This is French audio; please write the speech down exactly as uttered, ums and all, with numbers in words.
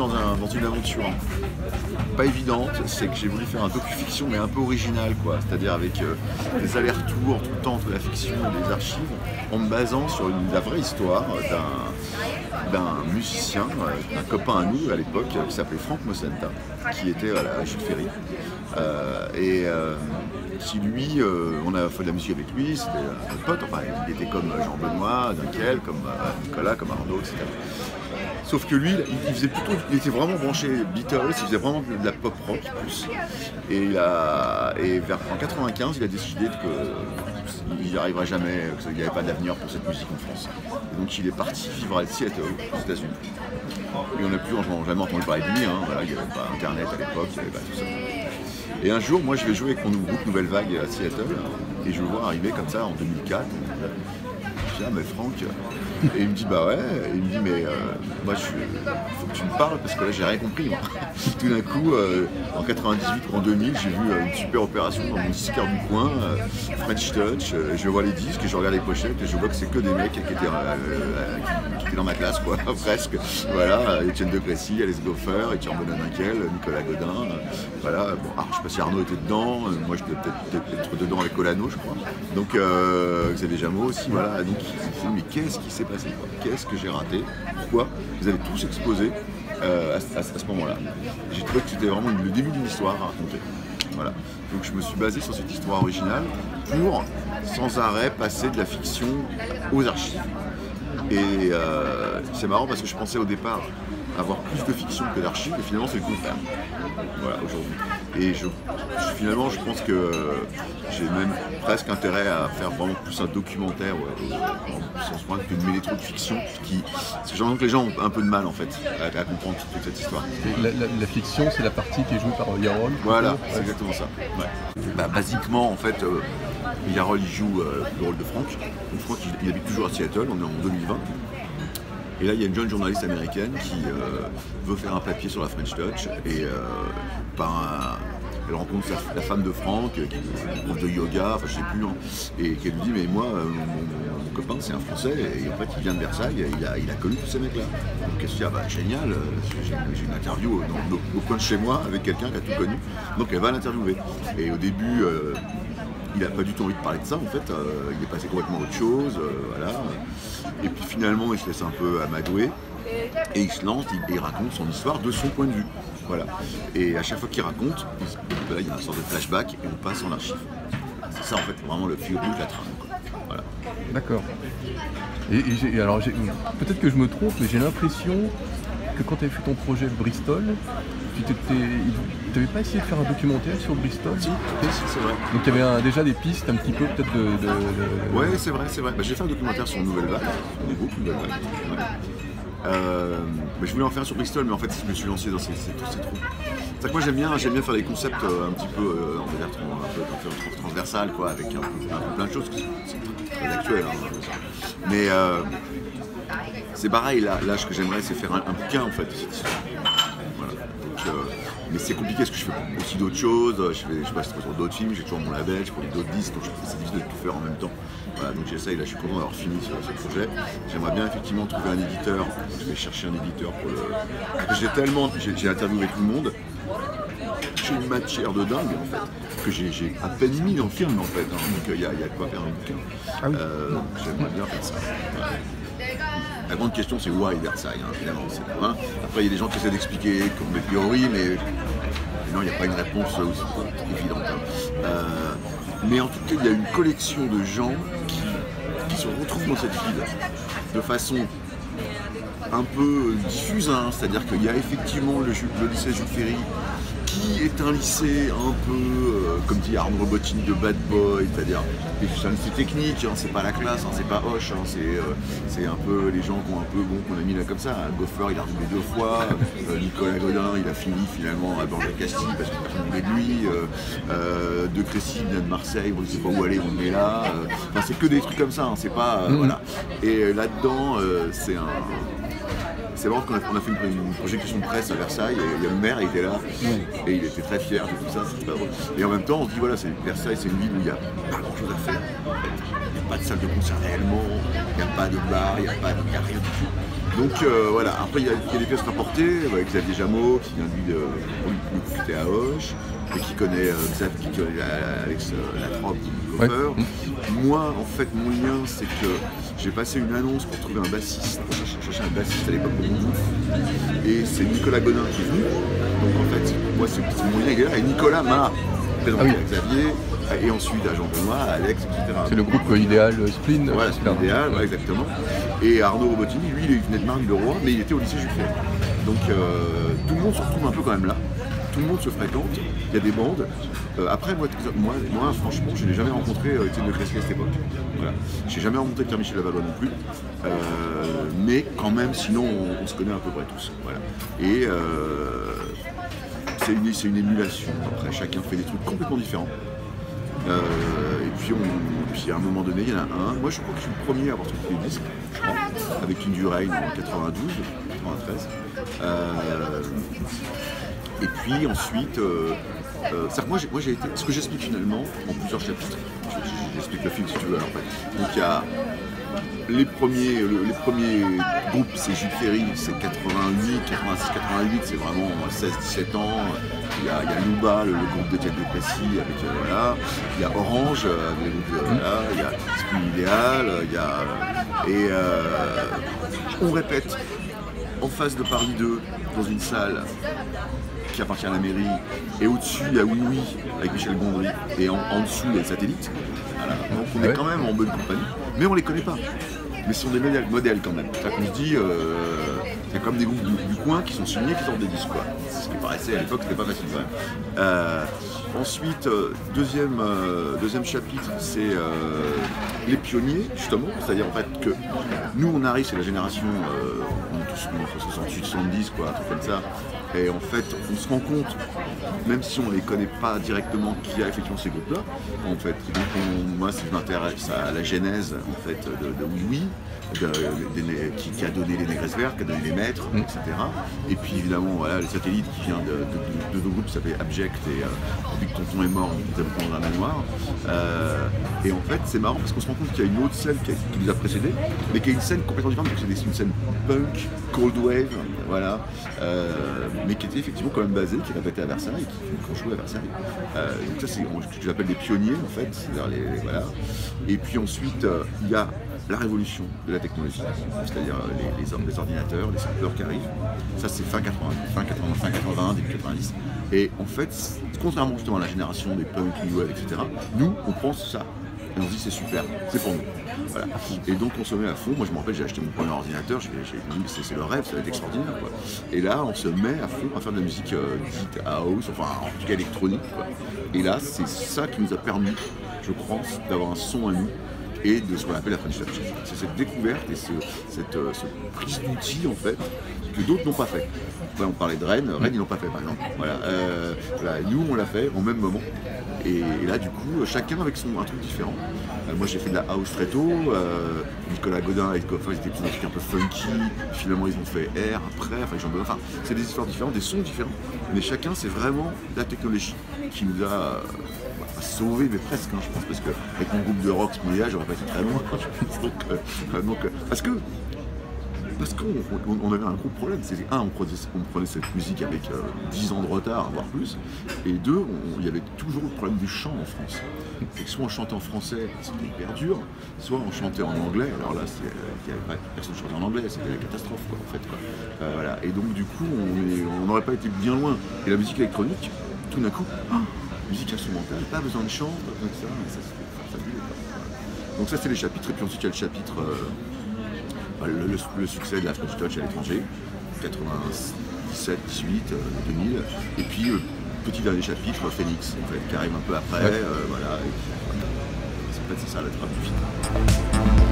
dans, un, dans une aventure pas évidente, c'est que j'ai voulu faire un docu-fiction mais un peu original, quoi. C'est-à-dire avec euh, des allers-retours tout le temps entre la fiction et les archives, en me basant sur une, la vraie histoire d'un d'un musicien, euh, d'un copain à nous à l'époque, euh, qui s'appelait Franck Mosenta, qui était voilà, à Jules Ferry. Euh, et euh, qui lui, euh, on a fait de la musique avec lui, c'était un pote, enfin il était comme Jean-Benoît, Dunkel, comme euh, Nicolas, comme Arnaud, et cetera. Sauf que lui, il faisait plutôt, il était vraiment branché Beatles, il faisait vraiment de la pop rock plus. Et, il a, et vers en quatre-vingt-quinze, il a décidé qu'il n'y arriverait jamais, qu'il n'y avait pas d'avenir pour cette musique en France. Et donc il est parti vivre à Seattle, aux États-Unis. Et on n'a plus jamais entendu parler de lui, hein. Voilà, il n'y avait pas Internet à l'époque, il n'y avait pas tout ça. Et un jour, moi je vais jouer avec mon groupe Nouvelle Vague à Seattle, et je le vois arriver comme ça en deux mille quatre. Je dis, ah mais Franck, et il me dit bah ouais, et il me dit mais euh, moi je faut que tu me parles parce que là j'ai rien compris moi. Tout d'un coup, euh, en quatre-vingt-dix-huit ou en deux mille, j'ai vu euh, une super opération dans mon disquaire du coin, euh, French Touch, euh, je vois les disques, et je regarde les pochettes et je vois que c'est que des mecs qui étaient, euh, euh, qui, qui étaient dans ma classe quoi, presque. Voilà, Étienne de Crécy, Alice Goffer, Étienne Bonaninquel, Nicolas Godin, euh, voilà, bon, ah, je sais pas si Arnaud était dedans, euh, moi je devais peut-être être dedans avec Colano je crois. Donc euh, Xavier Jameau aussi, voilà, donc il me dit mais qu'est-ce qui s'est passé? Qu'est-ce que j'ai raté? Pourquoi? Vous avez tous explosé euh, à, à, à ce moment-là. J'ai trouvé que c'était vraiment le début d'une histoire à raconter. Voilà. Donc je me suis basé sur cette histoire originale pour sans arrêt passer de la fiction aux archives. Et euh, c'est marrant parce que je pensais au départ avoir plus de fiction que d'archives et finalement c'est le contraire. Voilà, aujourd'hui. Et je, je, finalement je pense que euh, j'ai même presque intérêt à faire vraiment plus un documentaire ouais, sans ce point que de mêler trop de fiction qui, parce que j'ai l'impression que les gens ont un peu de mal en fait à, à comprendre toute cette histoire. La, la, la fiction c'est la partie qui est jouée par Yarol. Voilà, c'est ouais. Exactement ça. Ouais. Bah, basiquement en fait euh, Yarol il joue euh, le rôle de Franck. Donc, Franck il, il habite toujours à Seattle, on est en deux mille vingt. Et là, il y a une jeune journaliste américaine qui euh, veut faire un papier sur la French Touch et euh, par un, elle rencontre sa, la femme de Franck, qui est une prof de yoga, enfin je sais plus, non, et qui lui dit mais moi, euh, mon, mon copain c'est un Français et en fait il vient de Versailles, et il a, il a connu tous ces mecs-là. Donc qu'est-ce qu'il y a? Bah génial, j'ai une interview dans, dans, au coin de chez moi avec quelqu'un qui a tout connu. Donc elle va l'interviewer. Et au début, euh, il n'a pas du tout envie de parler de ça en fait, euh, il est passé complètement à autre chose, euh, voilà. Et puis finalement il se laisse un peu amadouer et il se lance, il, il raconte son histoire de son point de vue. Voilà. Et à chaque fois qu'il raconte, il, là, il y a une sorte de flashback et on passe en archive. C'est ça en fait vraiment le fil rouge de la trame. Voilà. D'accord. Et, et, et alors peut-être que je me trompe, mais j'ai l'impression que quand tu avais fait ton projet Bristol, tu n'avais pas essayé de faire un documentaire sur Bristol? Si, c'est vrai. Donc il y avait un, déjà des pistes un petit peu peut-être de, de, de... Ouais, c'est vrai, c'est vrai. Bah, j'ai fait un documentaire sur Nouvelle Vague, des groupes Nouvelle Vague. Ouais. Euh, mais je voulais en faire sur Bristol, mais en fait je me suis lancé dans ces, ces, ces trous. C'est que moi j'aime bien, j'aime bien faire des concepts euh, un petit peu, euh, on va dire, un peu, un peu transversal, quoi, avec un peu, un peu plein de choses. C'est très actuel, hein, mais euh, c'est pareil. Là, là, ce que j'aimerais, c'est faire un, un bouquin en fait de cette histoire. Voilà. Donc, euh, mais c'est compliqué parce que je fais aussi d'autres choses. Je fais, je passe sur d'autres films, j'ai toujours mon label, je produis d'autres disques, donc c'est difficile de tout faire en même temps. Voilà, donc j'essaye, là je suis content d'avoir fini sur ce projet. J'aimerais bien effectivement trouver un éditeur. Je vais chercher un éditeur pour le. J'ai tellement, j'ai interviewé tout le monde. J'ai une matière de dingue en fait, que j'ai à peine mis dans le film en fait. Hein, donc il y, y a de quoi faire un bouquin. Ah oui. euh, J'aimerais bien faire ça. Ouais. La grande question c'est why Versailles, hein, évidemment. Hein. Après il y a des gens qui essaient d'expliquer, qui ont des théories, mais non, il n'y a pas une réponse aussi évidente. Hein. Euh, mais en tout cas, il y a une collection de gens qui, qui se retrouvent dans cette ville de façon un peu diffuse, hein. C'est-à-dire qu'il y a effectivement le, le lycée Jules Ferry, qui est un lycée un peu, euh, comme dit Arnaud Robotini, de bad boy, c'est-à-dire c'est un lycée technique, hein, c'est pas la classe, hein, c'est pas Hoche, hein, c'est euh, un peu les gens qu'on un peu bon, qu'on a mis là comme ça. Goffer il a redoublé deux fois, euh, Nicolas Godin il a fini finalement à Bordeaux-Castille parce que personne ne voulait de lui, euh, euh, De Crécy il vient de Marseille, on ne sait pas où aller, on le met là, euh, enfin, c'est que des trucs comme ça, hein, c'est pas, euh, mmh. Voilà. Et là-dedans euh, c'est un... C'est vrai qu'on a, on a fait une, une projection de presse à Versailles, et il y a le maire, il était là, et il était très fier de tout ça, c'est pas drôle. Et en même temps, on se dit, voilà, Versailles, c'est une ville où il n'y a pas grand chose à faire. Il n'y a pas de salle de concert réellement, il n'y a pas de bar, il n'y a, a rien du tout. Donc euh, voilà, après il y, y a des pièces rapportées avec Xavier Jameau qui vient lui de qui était à Auch et qui connaît euh, Xav, qui connaît Alex euh, Latrobe, qui est le coffeur. Ouais. Moi en fait mon lien c'est que j'ai passé une annonce pour trouver un bassiste, pour chercher un bassiste à l'époque de mon groupe. Et c'est Nicolas Godin qui est venu. Donc en fait, moi c'est mon lien est là et Nicolas m'a présenté ah oui. à Xavier. Et ensuite à Jean-Benoît, à Alex, et cetera. C'est le groupe euh, idéal euh, Spleen. Voilà, c'est l'idéal, ouais, exactement. Et Arnaud Robotini, lui, il venait de Marly-le-Roi, mais il était au lycée Jules Ferry. Donc euh, tout le monde se retrouve un peu quand même là. Tout le monde se fréquente, il y a des bandes. Euh, après, moi, moi, moi, franchement, je n'ai jamais rencontré euh, Étienne de Cresquet à cette époque. Voilà. Je n'ai jamais rencontré Pierre-Michel Lavalois non plus. Euh, mais quand même, sinon, on, on se connaît à peu près tous. Voilà. Et euh, c'est une, c'est une émulation. Après, chacun fait des trucs complètement différents. Euh, et puis, on, puis à un moment donné, il y en a un. Moi, je crois que je suis le premier à avoir sorti des disques, je crois, avec Une Durain en quatre-vingt-douze, quatre-vingt-treize. Euh, et puis ensuite, euh, euh, que moi, j'ai, moi j'ai été. Ce que j'explique finalement en plusieurs chapitres. J'explique le film si tu veux. Alors, en fait. Donc il y a les premiers, le, les premiers groupes, c'est Jules Ferry, c'est quatre-vingt-huit, quatre-vingt-six, quatre-vingt-huit, c'est vraiment seize dix-sept ans. Il y a, il y a Louba, le, le groupe d'Étienne de Plessis avec euh, voilà. Il y a Orange, euh, avec le groupe de, voilà. Il y a Spleen Idéal, il y a et euh, on répète en face de Paris deux dans une salle qui appartient à la mairie, et au-dessus il y a Oui Oui avec Michel Gondry, et en, en dessous il y a le Satellite. Voilà. Donc on est quand même en bonne compagnie, mais on les connaît pas. Mais ce sont des modèles, modèles quand même. C'est-à-dire qu'on se dit, euh, il y a comme des groupes du, du coin qui sont signés, qui sortent des disques. Quoi. Ce qui paraissait à l'époque, c'était pas facile quand même. Euh, ensuite, euh, deuxième, euh, deuxième chapitre, c'est euh, les pionniers, justement. C'est-à-dire en fait que nous, on arrive, c'est la génération, euh, on est tous entre soixante-huit soixante-dix, quoi, un truc comme ça. Et en fait, on se rend compte, même si on ne les connaît pas directement, qu'il y a effectivement ces groupes-là. En fait, donc on, moi, je m'intéresse à la genèse en fait, de, de Oui Oui, de, de, de, qui, qui a donné les Négresses Vertes, qui a donné les Maîtres, mmh. et cetera. Et puis évidemment, voilà, le Satellite qui vient de, de, de, de deux groupes qui s'appelaient Abject et euh, depuis que Tonton est mort, nous avons beaucoup dans la mémoire. Euh, et en fait, c'est marrant parce qu'on se rend compte qu'il y a une autre scène qui, a, qui nous a précédés, mais qui est une scène complètement différente, parce que c'est une scène punk, cold wave, voilà. Euh, mais qui était effectivement quand même basé, qui répétait à Versailles, qui fait grand show à Versailles. Euh, donc ça c'est ce que j'appelle des pionniers en fait, c'est-à-dire les, les, voilà. Et puis ensuite euh, il y a la révolution de la technologie, c'est-à-dire les, les, les ordinateurs, les sampleurs qui arrivent. Ça c'est fin quatre-vingts, fin quatre-vingts, fin quatre-vingts, début quatre-vingt-dix. Et en fait, contrairement justement à la génération des punk, new wave, et cetera, nous on pense ça. Et on se dit c'est super, c'est pour nous. Voilà. Et donc on se met à fond. Moi je me rappelle, j'ai acheté mon premier ordinateur, j'ai dit c'est, c'est le rêve, ça va être extraordinaire. Quoi. Et là on se met à fond à faire de la musique euh, dite house, enfin en tout cas électronique. Quoi. Et là c'est ça qui nous a permis, je pense, d'avoir un son à nous et de ce qu'on appelle la French Touch. C'est cette découverte et ce, cette, euh, ce prise d'outils en fait que d'autres n'ont pas fait. Ouais, on parlait de Rennes, Rennes ils l'ont pas fait par exemple. Voilà. Euh, voilà. Nous on l'a fait au même moment. Et, et là du coup chacun avec son un truc différent. Euh, moi j'ai fait de la house très tôt, euh, Nicolas Godin et Coffin ils étaient plus un truc un peu funky, finalement ils ont fait R après, enfin, enfin c'est des histoires différentes, des sons différents, mais chacun c'est vraiment la technologie qui nous a euh, pas sauvé mais presque hein, je pense, parce qu'avec mon groupe de rock Spleen, j'aurais pas été très loin. donc, euh, donc, euh, parce que Parce qu'on on, on avait un gros problème, c'est un, on prenait, on prenait cette musique avec euh, dix ans de retard, voire plus, et deux, il y avait toujours le problème du chant en France. Et que soit on chantait en français, c'était hyper dur, soit on chantait en anglais, alors là, il n'y avait pas personne chantait en anglais, c'était la catastrophe, quoi, en fait. Quoi. Euh, voilà. Et donc, du coup, on n'aurait pas été bien loin. Et la musique électronique, tout d'un coup, oh, musique instrumentale, pas besoin de chant, pas besoin de ça, mais ça c'était fabuleux. Voilà. Donc ça, c'est les chapitres, et puis ensuite, il y a le chapitre... Euh, Le, le, le succès de la French Touch à l'étranger, quatre-vingt-dix-sept, dix-huit, euh, deux mille, et puis le euh, petit dernier chapitre, Phoenix, en fait, qui arrive un peu après, ouais. euh, voilà, et puis, voilà. En fait c'est ça la trappe du film.